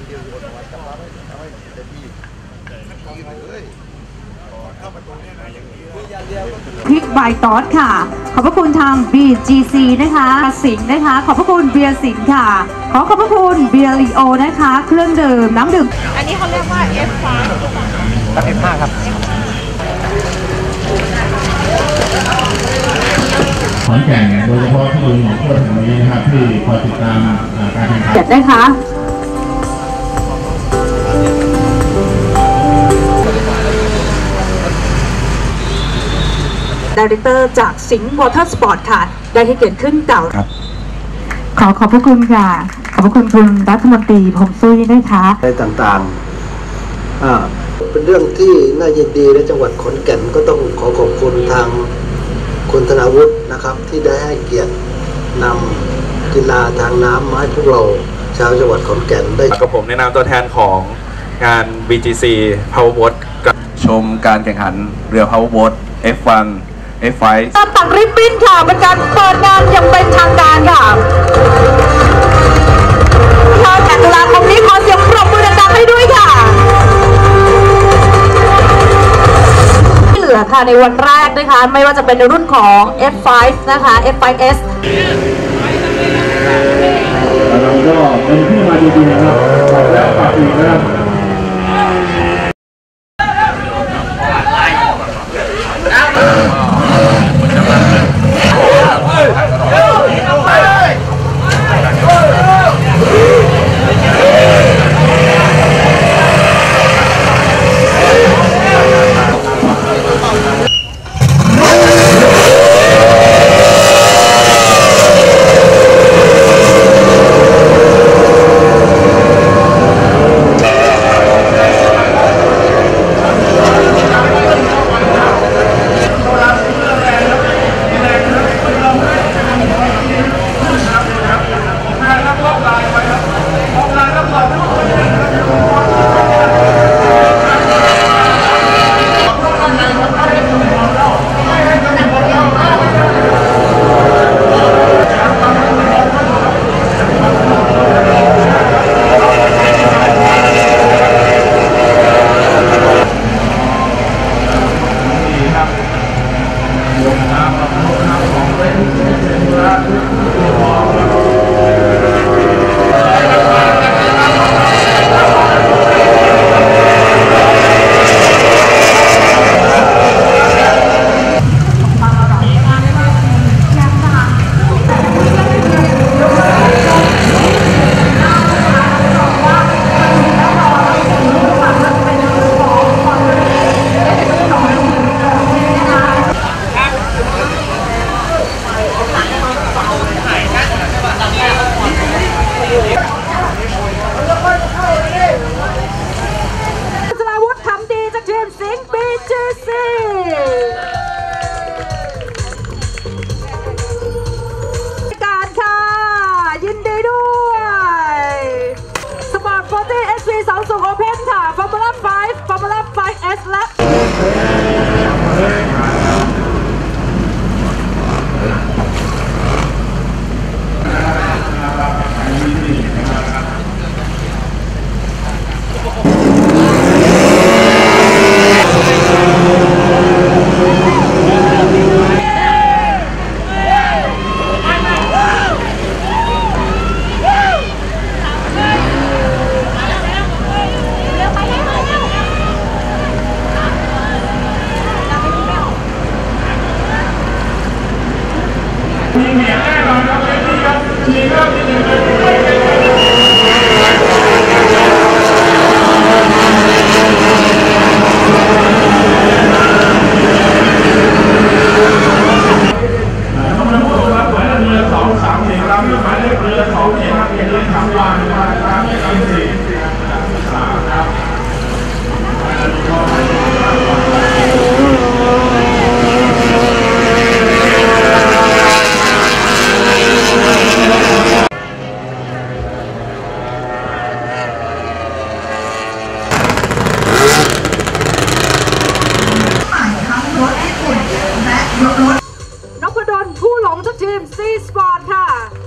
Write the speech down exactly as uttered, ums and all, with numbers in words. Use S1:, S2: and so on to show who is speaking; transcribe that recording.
S1: พริกใบตอสค่ะขอบพระคุณทาง บี จี ซี นะคะสิงห์นะคะขอบพระคุณเบียร์สิงห์ค่ะขอขอบพระคุณเบียร์ลีโอนะคะเครื่องดื่มน้ำดื่ม
S2: อันนี้เขาเรียกว่า เอฟ ไฟว์
S3: ครับ เอฟ ไฟว์ ครับ
S4: ขอนแก่นโดยเฉพาะที่หมู่บ้านแห่งนี้นะครับที่คอยติดตามการแข่งขัน
S1: เก็บได้ค่ะดีเรคเตอร์จากสิงห์วอเตอร์สปอร์ตค่ะได้ให้เกียรติขึ้นเก่าครับขอขอบพระคุณค่ะขอบพระคุณคุณรัฐมนตรีพงซุยนะคะ
S5: ในต่างๆอ่าเป็นเรื่องที่น่ายินดีในจังหวัดขอนแก่นก็ต้องขอขอบคุณทางคุณธนาวุฒินะครับที่ได้ให้เกียรตินำกีฬาทางน้ำมาให้พวกเราชาวจังหวัดขอนแก่นได้
S6: กับผมในนามตัวแทนของงาน บี จี ซี Powerboat ชมการแข่งขันเรือ Powerboat เอฟ วัน เอฟ ไฟว์
S1: การตัดริบบิ้นค่ะเป็นการเปิดงานอย่างเป็นทางการค่ะทางตุลาคมนี้ขอเสียงปรบมือดังๆให้ด้วยค่ะที่เหลือค่ะในวันแรกนะคะไม่ว่าจะเป็นในรุ่นของ เอฟ ไฟว์ นะคะ เอฟ ไฟว์ เอส
S4: เราก็เป็นที่มาดีๆนะครับฝากแล้วฝากอีกนะครับ
S1: สองสูงโอเพนค่ะ Formula ไฟว์ Formula ไฟว์ เอส และ
S4: มีเหนียวแน่นอนครับเป็นที่ครับทีมครับที่หนึ่งเป็นเข้ามาพูดครับหมายเลขเรือสองสามสี่ครับหมายเลขเรือสองสี่ครับเรือสามวันครับสามสี่สามครับ
S1: นพดลผู้หลงจากทีม ซี สปอร์ต ค่ะ